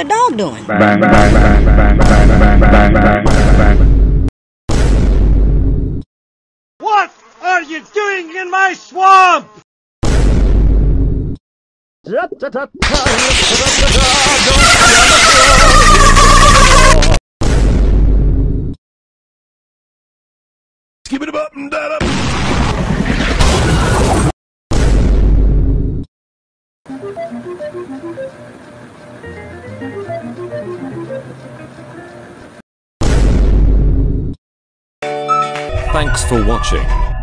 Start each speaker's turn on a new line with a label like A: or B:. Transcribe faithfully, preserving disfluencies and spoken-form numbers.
A: that dog doing?
B: Bang, bang, bang, bang, bang, bang, bang, bang, bang, bang.
C: What are you doing in my swamp?
D: Keep it up and that up.
E: Thanks for watching.